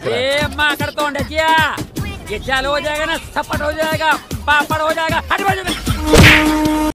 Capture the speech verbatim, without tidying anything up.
रहा है। ए माकड़ तोंडचिया, ये चालू हो जाएगा ना सपट हो जाएगा, पापड़ हो जाएगा, हट बाजू में।